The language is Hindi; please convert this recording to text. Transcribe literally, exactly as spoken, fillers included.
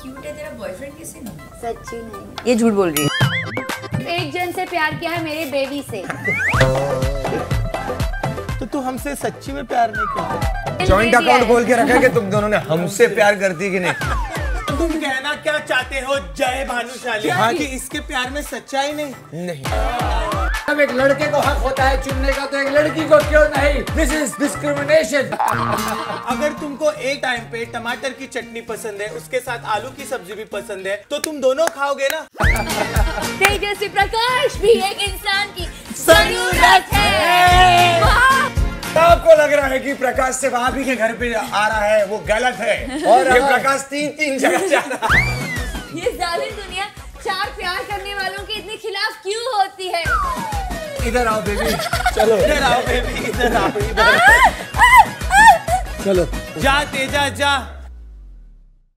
क्यूट है, तेरा बॉयफ्रेंड किससे नहीं? सच्ची नहीं, ये झूठ बोल रही है। एक जन से प्यार किया है, मेरे बेबी से। तो तू हमसे सच्ची में प्यार नहीं करती? जॉइंट अकाउंट खोल के रखा है कि तुम दोनों ने हमसे प्यार करती कि नहीं? तुम कहना क्या चाहते हो जय भानुशाली? हाँ कि इसके प्यार में सच्चाई नहीं? नहीं। जब एक लड़के को हक होता है चुनने का तो एक लड़की को क्यों नहीं? This is discrimination. अगर तुमको एक टाइम पे टमाटर की चटनी पसंद है, उसके साथ आलू की सब्जी भी पसंद है, तो तुम दोनों खाओगे ना? तेजस्वी प्रकाश भी एक इंसान की जरूरत है। आपको लग रहा है कि प्रकाश से भाभी के घर पे आ रहा है, वो गलत है। और ये प्रकाश तीन तीन जगह जा रहा है। ये जालिम दुनिया चार प्यार करने वालों के इतने खिलाफ क्यों होती है? इधर आओ बेबी, चलो इधर आओ बेबी, इधर आओ, इधर। चलो जा तेजा जा।